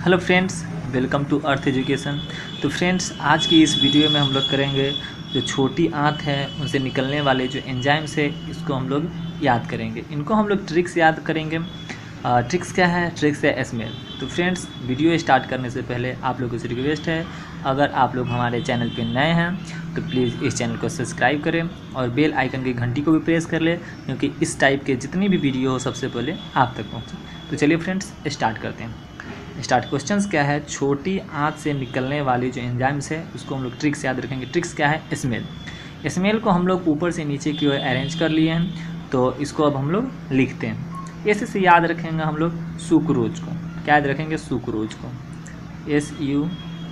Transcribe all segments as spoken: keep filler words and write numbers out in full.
Hello friends, welcome to Arth education. तो friends, आज की इस वीडियो में हम लोग करेंगे जो छोटी आंत है उनसे निकलने वाले जो एंजाइम्स है इसको हम लोग याद करेंगे। इनको हम लोग ट्रिक्स याद करेंगे। आ, ट्रिक्स क्या है? ट्रिक्स है स्मेल। तो फ्रेंड्स, वीडियो स्टार्ट करने से पहले आप लोगों से रिक्वेस्ट है, अगर आप लोग हमारे चैनल पे नए हैं तो प्लीज़ इस चैनल को सब्सक्राइब करें और बेल आइकन की घंटी को भी प्रेस कर ले, क्योंकि इस टाइप के जितनी भी वीडियो हो सबसे पहले आप तक पहुँचे। तो चलिए फ्रेंड्स, स्टार्ट करते हैं। स्टार्ट क्वेश्चंस क्या है? छोटी आंत से निकलने वाली जो एंजाइम्स है उसको हम लोग ट्रिक्स याद रखेंगे। ट्रिक्स क्या है? स्मेल। स्मेल को हम लोग ऊपर से नीचे की ओर अरेंज कर लिए हैं, तो इसको अब हम लोग लिखते हैं। ऐसे से याद रखेंगे हम लोग सुक्रोज को। क्या याद रखेंगे? सुक्रोज को, एस यू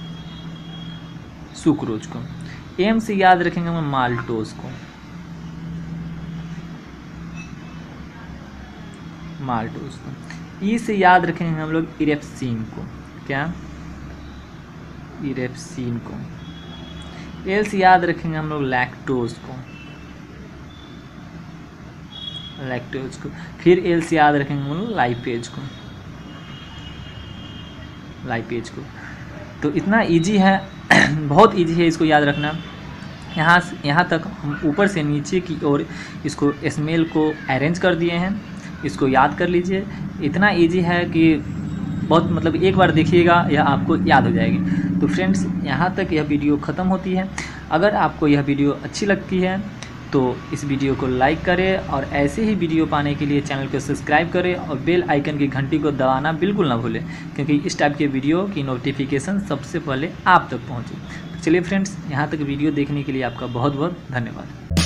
सुक्रोज को। एम से याद रखेंगे हम माल्टोज को, माल्टोज को। ई से याद रखेंगे हम लोग इरेप्सिन को। क्या? इरेप्सिन को। एल से याद रखेंगे हम लोग लैक्टोज को, लैक्टोज को। फिर एल से याद रखेंगे हम लोग लाइपेज को, लाइपेज को। तो इतना इजी है, बहुत इजी है इसको याद रखना। यहाँ यहाँ तक हम ऊपर से नीचे की ओर इसको स्मेल को अरेंज कर दिए हैं। इसको याद कर लीजिए। इतना इजी है कि बहुत मतलब एक बार देखिएगा यह आपको याद हो जाएगी। तो फ्रेंड्स, यहाँ तक यह वीडियो ख़त्म होती है। अगर आपको यह वीडियो अच्छी लगती है तो इस वीडियो को लाइक करें और ऐसे ही वीडियो पाने के लिए चैनल को सब्सक्राइब करें और बेल आइकन की घंटी को दबाना बिल्कुल ना भूलें, क्योंकि इस टाइप के वीडियो की नोटिफिकेशन सबसे पहले आप तक पहुँचे। तो चलिए फ्रेंड्स, यहाँ तक वीडियो देखने के लिए आपका बहुत बहुत धन्यवाद।